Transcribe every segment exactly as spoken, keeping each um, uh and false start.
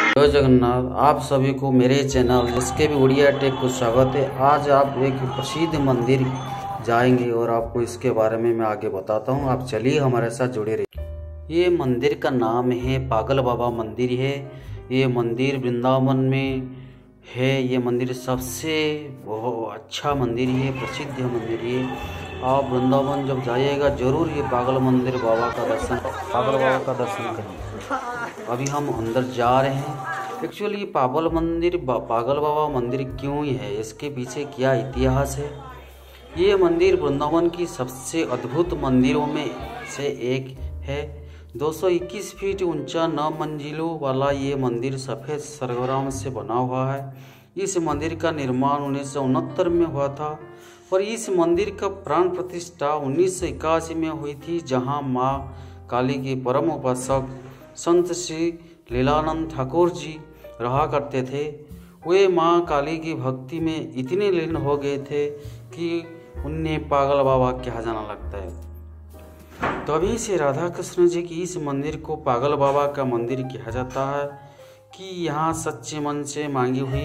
जय जगन्नाथ। आप सभी को मेरे चैनल जिसके भी उड़िया टेक को स्वागत है। आज आप एक प्रसिद्ध मंदिर जाएंगे और आपको इसके बारे में मैं आगे बताता हूँ। आप चलिए हमारे साथ जुड़े रहिए। ये मंदिर का नाम है पागल बाबा मंदिर है। ये मंदिर वृंदावन में है। ये मंदिर सबसे बहुत अच्छा मंदिर है, प्रसिद्ध मंदिर है। आप वृंदावन जब जाइएगा जरूर ये पागल मंदिर बाबा का दर्शन पागल बाबा का दर्शन करिए। अभी हम अंदर जा रहे हैं। एक्चुअली पागल मंदिर पागल बाबा मंदिर क्यों है, इसके पीछे क्या इतिहास है। ये मंदिर वृंदावन की सबसे अद्भुत मंदिरों में से एक है। दो सौ इक्कीस फीट ऊंचा नौ मंजिलों वाला ये मंदिर सफ़ेद सरगराम से बना हुआ है। इस मंदिर का निर्माण उन्नीस सौ उनहत्तर में हुआ था और इस मंदिर का प्राण प्रतिष्ठा उन्नीस सौ इक्यासी में हुई थी, जहां मां काली के परम उपासक संत श्री लीलानंद ठाकुर जी रहा करते थे। वे मां काली की भक्ति में इतने लीन हो गए थे कि उन्हें पागल बाबा कहा जाना लगता है। तभी से राधा कृष्ण जी की इस मंदिर को पागल बाबा का मंदिर कहा जाता है कि यहाँ सच्चे मन से मांगी हुई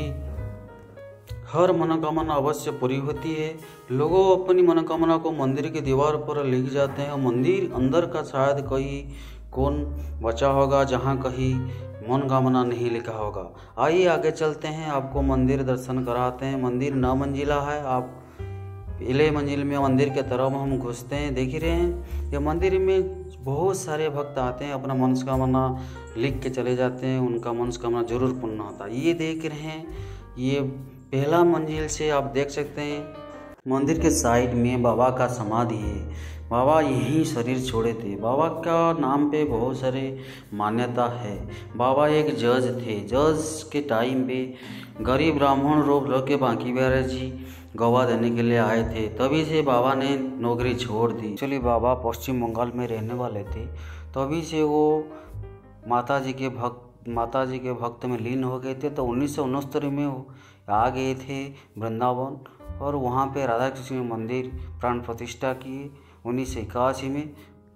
हर मनोकामना अवश्य पूरी होती है। लोगों अपनी मनोकामना को मंदिर की दीवार पर लिख जाते हैं। मंदिर अंदर का शायद कहीं कौन बचा होगा जहाँ कहीं मनोकामना नहीं लिखा होगा। आइए आगे चलते हैं, आपको मंदिर दर्शन कराते हैं। मंदिर नौ मंजिला है। आप पहले मंजिल में मंदिर के तरफ हम घुसते हैं। देख ही रहे हैं ये मंदिर में बहुत सारे भक्त आते हैं, अपना मनोकामना लिख के चले जाते हैं। उनका मनोकामना जरूर पूर्ण होता है। ये देख रहे हैं, ये पहला मंजिल से आप देख सकते हैं। मंदिर के साइड में बाबा का समाधि है। बाबा यहीं शरीर छोड़े थे। बाबा का नाम पे बहुत सारे मान्यता है। बाबा एक जज थे। जज के टाइम पे गरीब ब्राह्मण रोग के बांकी बिहारी जी गवाह देने के लिए आए थे। तभी से बाबा ने नौकरी छोड़ दी। एक्चुअली बाबा पश्चिम बंगाल में रहने वाले थे। तभी से वो माता जी के भक्त माता जी के भक्त में लीन हो गए थे। तो उन्नीस सौ उनहत्तर में आ गए थे वृंदावन और वहाँ पे राधा कृष्ण मंदिर प्राण प्रतिष्ठा किए। उन्नीस सौ इक्यासी में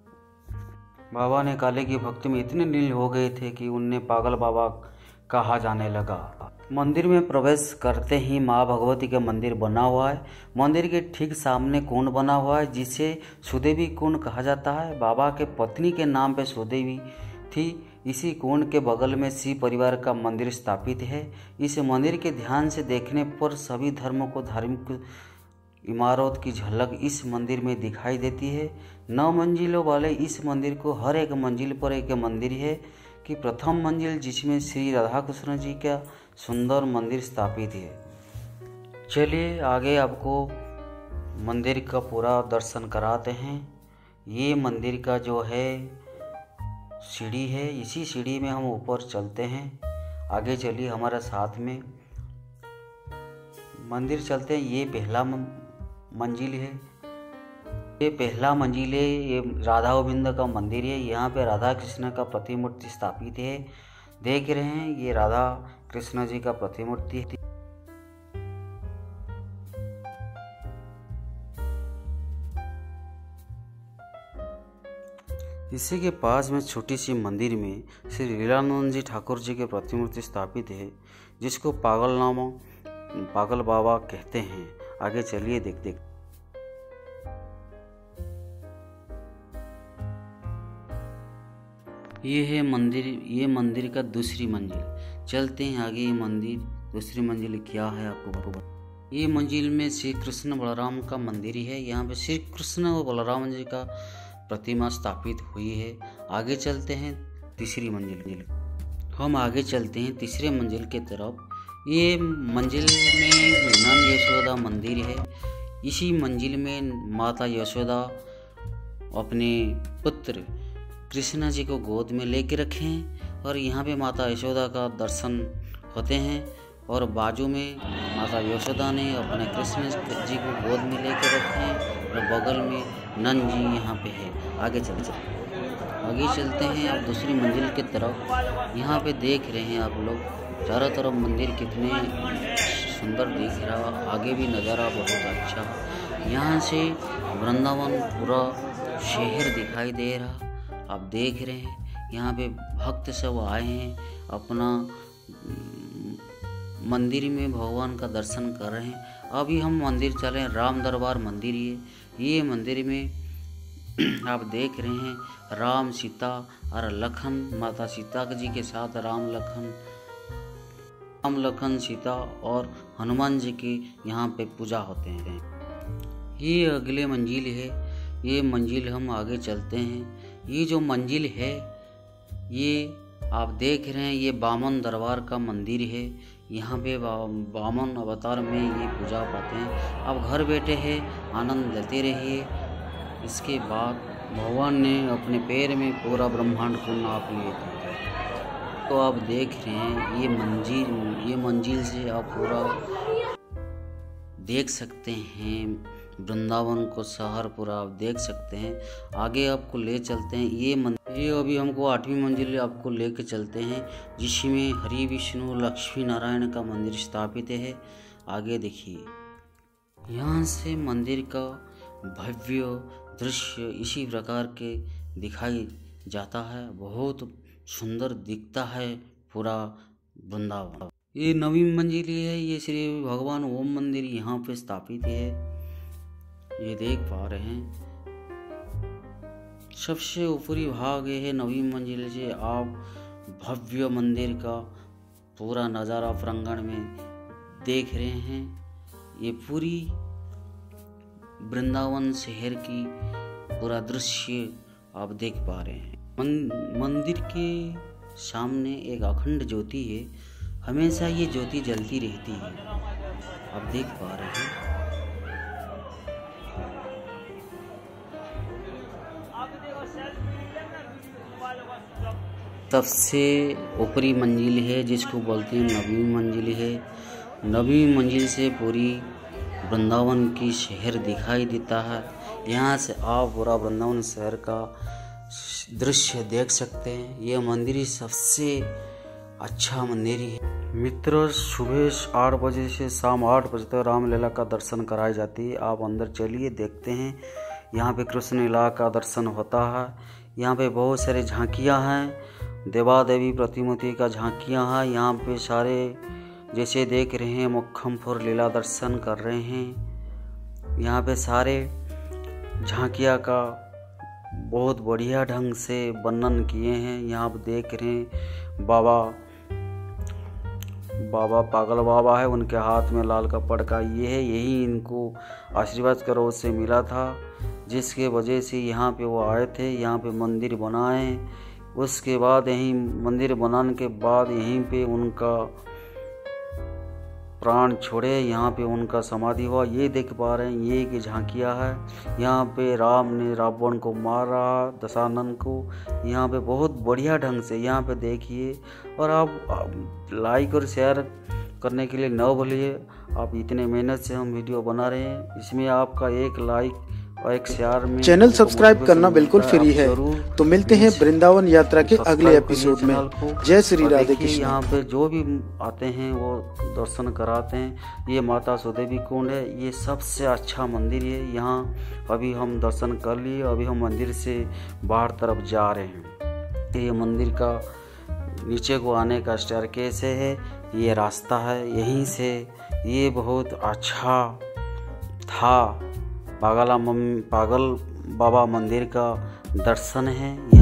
बाबा ने काली की भक्ति में इतने लीन हो गए थे कि उन्हें पागल बाबा कहा जाने लगा। मंदिर में प्रवेश करते ही माँ भगवती का मंदिर बना हुआ है। मंदिर के ठीक सामने कुंड बना हुआ है जिसे सुदेवी कुंड कहा जाता है। बाबा के पत्नी के नाम पे सुदेवी थी। इसी कुंड के बगल में शिव परिवार का मंदिर स्थापित है। इस मंदिर के ध्यान से देखने पर सभी धर्मों को धार्मिक इमारत की झलक इस मंदिर में दिखाई देती है। नौ मंजिलों वाले इस मंदिर को हर एक मंजिल पर एक मंदिर है कि प्रथम मंजिल जिसमें श्री राधा कृष्ण जी का सुंदर मंदिर स्थापित है। चलिए आगे आपको मंदिर का पूरा दर्शन कराते हैं। ये मंदिर का जो है सीढ़ी है, इसी सीढ़ी में हम ऊपर चलते हैं। आगे चलिए हमारे साथ में मंदिर चलते हैं। ये पहला मंजिल है। ये पहला मंजिल है। ये राधा गोविंद का मंदिर है। यहाँ पे राधा कृष्ण का प्रतिमूर्ति स्थापित है। देख रहे हैं ये राधा कृष्ण जी का प्रतिमूर्ति है। इसी के पास में छोटी सी मंदिर में श्री लीलानंद जी ठाकुर जी के प्रतिमूर्ति स्थापित है, जिसको पागल नाम पागल बाबा कहते हैं। आगे चलिए देखते। ये है मंदिर ये मंदिर का दूसरी मंजिल। चलते हैं आगे। ये मंदिर दूसरी मंजिल क्या है आपको बता। ये मंजिल में श्री कृष्ण बलराम का मंदिर है। यहाँ पे श्री कृष्ण और बलराम जी का प्रतिमा स्थापित हुई है। आगे चलते हैं तीसरी मंजिल। हम आगे चलते हैं तीसरे मंजिल के तरफ। ये मंजिल में नंद यशोदा मंदिर है। इसी मंजिल में माता यशोदा अपने पुत्र कृष्ण जी को गोद में लेके रखे हैं और यहाँ पे माता यशोदा का दर्शन होते हैं। और बाजू में माता यशोदा ने अपने कृष्ण जी को गोद में लेके रखे हैं और बगल में नंद जी यहाँ पे है। आगे चलते आगे चलते हैं आप दूसरी मंजिल की तरफ। यहाँ पे देख रहे हैं आप लोग चारों तरफ मंदिर कितने सुंदर दिख रहा। आगे भी नज़ारा बहुत अच्छा। यहाँ से वृंदावन पूरा शहर दिखाई दे रहा। आप देख रहे हैं यहाँ पे भक्त सब आए हैं अपना मंदिर में भगवान का दर्शन कर रहे हैं। अभी हम मंदिर चले, राम दरबार मंदिर ये ये मंदिर में आप देख रहे हैं राम सीता और लखन, माता सीता जी के साथ राम लखन राम लखन सीता और हनुमान जी की यहाँ पे पूजा होते हैं। ये अगले मंजिल है, ये मंजिल हम आगे चलते हैं। ये जो मंजिल है ये आप देख रहे हैं, ये बामन दरबार का मंदिर है। यहाँ पे बामन अवतार में ये पूजा पाते हैं। आप घर बैठे हैं, आनंद लेते रहिए। इसके बाद भगवान ने अपने पैर में पूरा ब्रह्मांड को नाप लिए थे। तो आप देख रहे हैं ये मंजिल ये मंजिल से आप पूरा देख सकते हैं वृंदावन को, शहर पूरा आप देख सकते हैं। आगे आपको ले चलते हैं। ये मंदिर ये अभी हमको आठवीं मंजिल आपको लेके चलते हैं, जिसमें हरि विष्णु लक्ष्मी नारायण का मंदिर स्थापित है। आगे देखिए, यहाँ से मंदिर का भव्य दृश्य इसी प्रकार के दिखाई जाता है। बहुत सुंदर दिखता है पूरा वृंदावन। ये नवीं मंजिल है, ये श्री भगवान ओम मंदिर यहाँ पे स्थापित है। ये देख पा रहे हैं सबसे ऊपरी भाग ये है नवीं मंजिल से आप भव्य मंदिर का पूरा नज़ारा प्रांगण में देख रहे हैं। ये पूरी वृंदावन शहर की पूरा दृश्य आप देख पा रहे हैं। मन, मंदिर के सामने एक अखंड ज्योति है, हमेशा ये ज्योति जलती रहती है। आप देख पा रहे हैं। सबसे ऊपरी मंजिल है जिसको बोलते हैं नवीं मंजिल है। नवीं मंजिल से पूरी वृंदावन की शहर दिखाई देता है। यहाँ से आप पूरा वृंदावन शहर का दृश्य देख सकते हैं। ये मंदिर सबसे अच्छा मंदिर है। मित्रों, सुबह आठ बजे से शाम आठ बजे तक रामलीला का दर्शन कराई जाती है। आप अंदर चलिए, देखते हैं। यहाँ पे कृष्ण लीला का दर्शन होता है। यहाँ पे बहुत सारे झांकियाँ हैं, देवा देवी प्रतिमूर्ति का झांकियाँ हैं। यहाँ पे सारे जैसे देख रहे हैं मुखमपुर लीला दर्शन कर रहे हैं। यहाँ पे सारे झांकियाँ का बहुत बढ़िया ढंग से वर्णन किए हैं। यहाँ पे देख रहे हैं बाबा बाबा पागल बाबा है, उनके हाथ में लाल कपड़ का ये है। यही इनको आशीर्वाद करो से मिला था, जिसके वजह से यहाँ पे वो आए थे। यहाँ पे मंदिर बनाए, उसके बाद यहीं मंदिर बनाने के बाद यहीं पे उनका प्राण छोड़े, यहाँ पे उनका समाधि हुआ। ये देख पा रहे हैं, ये की झांकियाँ है। यहाँ पे राम ने रावण को मारा, दशानन को। यहाँ पे बहुत बढ़िया ढंग से यहाँ पे देखिए। और आप, आप लाइक और शेयर करने के लिए न भूलिए। आप इतने मेहनत से हम वीडियो बना रहे हैं, इसमें आपका एक लाइक और एक शेयर में चैनल सब्सक्राइब करना बिल्कुल फ्री है। तो मिलते हैं वृंदावन यात्रा के अगले एपिसोड में। जय श्री राधे कृष्ण। यहाँ पे जो भी आते हैं वो दर्शन कराते हैं। ये माता सुदेवी कुंड है, ये सबसे अच्छा मंदिर है। यहाँ अभी हम दर्शन कर लिए, अभी हम मंदिर से बाहर तरफ जा रहे हैं। ये मंदिर का नीचे को आने का स्टेयरकेस है, ये रास्ता है। यहीं से ये बहुत अच्छा था। पागला पागल बाबा मंदिर का दर्शन है।